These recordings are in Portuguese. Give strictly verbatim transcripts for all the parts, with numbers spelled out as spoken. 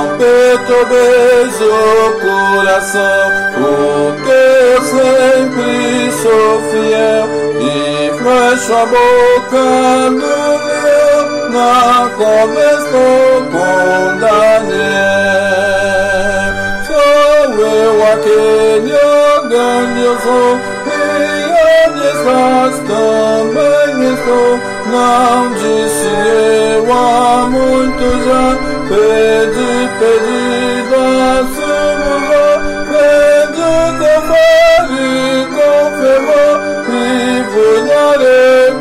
perturbeis o coração, porque eu sempre sou fiel e fecho a boca do leão na cova estou com Daniel. Sou eu aquele grandioso e onde estás também estou. Não disse eu há muito já, pedi, pedi da sua, pedi com fé e com fervor, e vos darei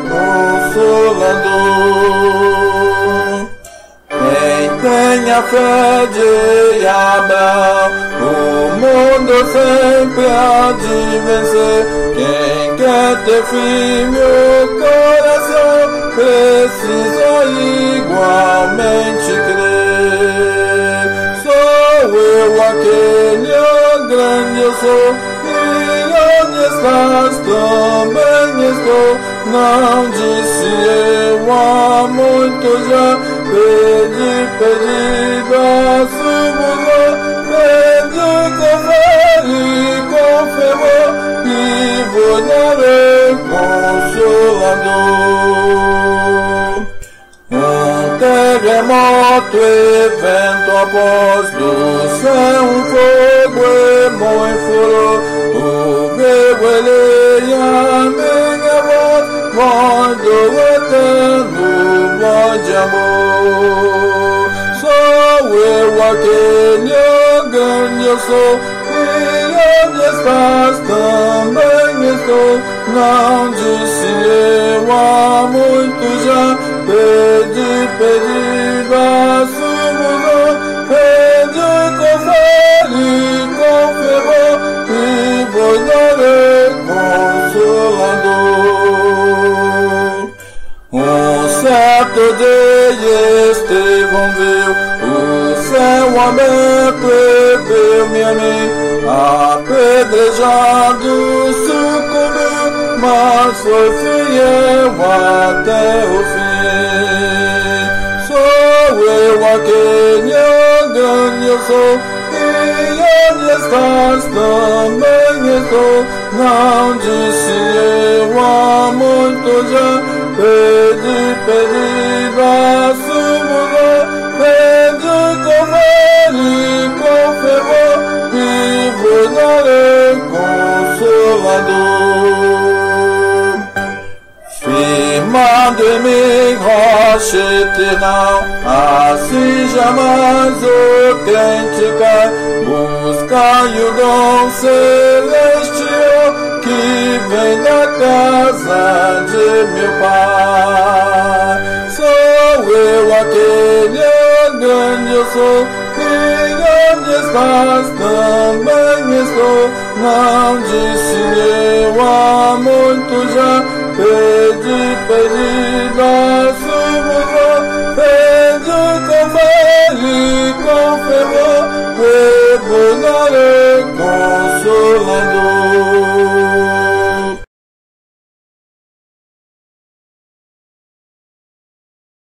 consolador. Quem tem a fé de Abraão, o mundo sempre há de vencer. Quem quer ter firme o coração, precisa igualmente crer. Sou eu aquele grande eu sou, e onde estás também estou. Não disse eu há muito já, pedi, pedi da sua, pedi com fé e com fervor, e vos darei consolador. Um terremoto e vento após do céu, um fogo e muito furor, ouviu ele a minha voz, voz do eterno, voz de amor. Sou eu aquele grande eu sou, e onde estás também estou. Não disse eu há muito já, pedi, pedi da sua, pedi com fé e com fervor, e vos darei consolador. Um certo dia Estevão viu o céu aberto e viu-me a mim, apedrejado, sucumbiu, mas foi fiel até o fim. Sou eu aquele grande eu sou, e onde estás também estou. Não disse eu há muito já, pedi, pedi da sua, pedi com fé e com fervor, e vos darei consolador. Firmado em mim, rocha eterna, assim jamais o crente cai. Buscai o dom celestial que vem da casa de meu Pai. Sou eu aquele grande eu sou, e onde estás também estou. Não disse eu